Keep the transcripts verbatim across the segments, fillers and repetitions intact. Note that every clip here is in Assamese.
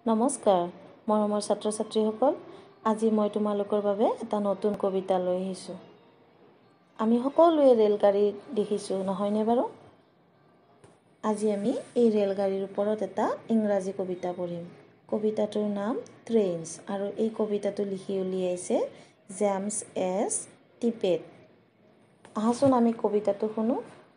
নমস্কাৰ মৰমৰ ছাত্ৰ ছাত্ৰীসকল আজি মই তোমালোকৰ বাবে এটা নতুন কবিতা লৈ আহিছোঁ। আমি সকলোৱে ৰেলগাড়ী দেখিছোঁ নহয়নে বাৰু? আজি আমি এই ৰেলগাড়ীৰ ওপৰত এটা ইংৰাজী কবিতা পঢ়িম। কবিতাটোৰ নাম ট্ৰেইনছ আৰু এই কবিতাটো লিখি উলিয়াইছে জেমছ এছ টিপেট। আহাচোন আমি কবিতাটো শুনো।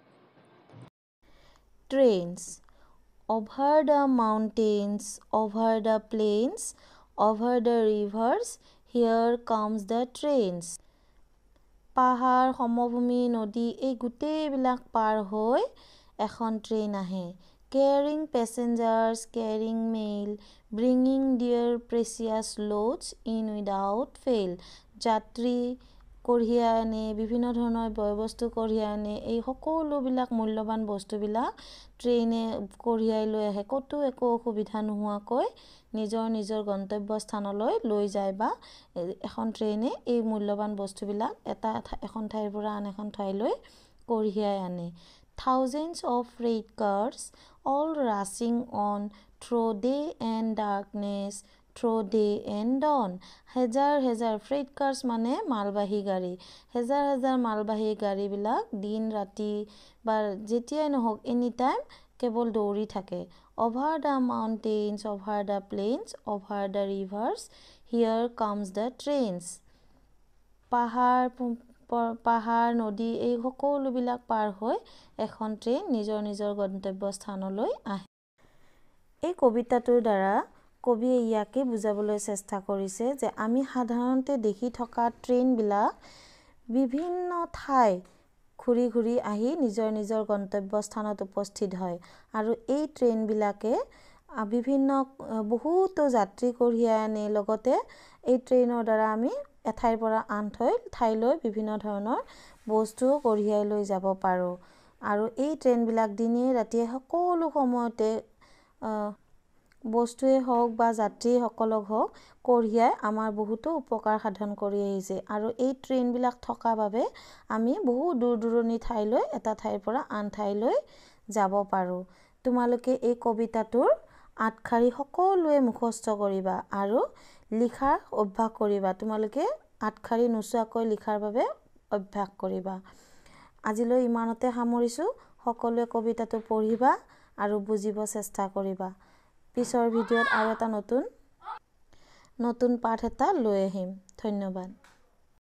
Trains over the mountains, over the plains, over the rivers, here comes the trains. পাহাৰ সমভূমি নদী এই গোটেইবিলাক পাৰ হৈ এখন ট্ৰেইন আহে। Carrying passengers, carrying mail, bringing their precious loads in without fail. যাত্ৰী কঢ়িয়াই আনে, বিভিন্ন ধৰণৰ বস্তু কঢ়িয়াই আনে। এই সকলোবিলাক মূল্যৱান বস্তুবিলাক ট্ৰেইনে কঢ়িয়াই লৈ আহে, ক'তো একো অসুবিধা নোহোৱাকৈ নিজৰ নিজৰ গন্তব্য স্থানলৈ লৈ যায় বা এখন ট্ৰেইনে এই মূল্যৱান বস্তুবিলাক এটা এখন ঠাইৰ পৰা আন এখন ঠাইলৈ কঢ়িয়াই আনে। Thousands of freight cars all rushing on through day and darkness, through day and dawn. হেজাৰ হেজাৰ ফ্ৰেইট কাৰ্ছ মানে মালবাহী গাড়ী। হেজাৰ হেজাৰ মালবাহী গাড়ীবিলাক দিন ৰাতি বা যেতিয়াই নহওক এনি টাইম কেৱল দৌৰি থাকে। Over the mountains, over the plains, over the rivers, here comes the trains. পাহাৰ পাহাৰ নদী এই সকলোবিলাক পাৰ হৈ এখন ট্ৰেইন নিজৰ নিজৰ গন্তব্য স্থানলৈ আহে। এই কবিতাটোৰ দ্বাৰা কবিয়ে ইয়াকে বুজাবলৈ চেষ্টা কৰিছে যে আমি সাধাৰণতে দেখি থকা ট্ৰেইনবিলাক বিভিন্ন ঠাই ঘূৰি ঘূৰি আহি নিজৰ নিজৰ গন্তব্য স্থানত উপস্থিত হয় আৰু এই ট্ৰেইনবিলাকে বিভিন্ন বহুতো যাত্ৰী কঢ়িয়াই আনে। লগতে এই ট্ৰেইনৰ দ্বাৰা আমি এঠাইৰ পৰা আন ঠাই ঠাইলৈ বিভিন্ন ধৰণৰ বস্তু কঢ়িয়াই লৈ যাব পাৰোঁ আৰু এই ট্ৰেইনবিলাক দিনে ৰাতিয়ে সকলো সময়তে বস্তুৱে হওক বা যাত্ৰীসকলক হওক কঢ়িয়াই আমাৰ বহুতো উপকাৰ সাধন কৰি আহিছে আৰু এই ট্ৰেইনবিলাক থকা বাবে আমি বহু দূৰ দূৰণি ঠাইলৈ এটা ঠাইৰ পৰা আন ঠাইলৈ যাব পাৰোঁ। তোমালোকে এই কবিতাটোৰ আঠশাৰী সকলোৱে মুখস্থ কৰিবা আৰু লিখাৰ অভ্যাস কৰিবা। তোমালোকে আঠশাৰী নোচোৱাকৈ লিখাৰ বাবে অভ্যাস কৰিবা। আজিলৈ ইমানতে সামৰিছোঁ। সকলোৱে কবিতাটো পঢ়িবা আৰু বুজিব চেষ্টা কৰিবা। পিছৰ ভিডিঅ'ত আৰু এটা নতুন নতুন পাঠ এটা লৈ আহিম। ধন্যবাদ।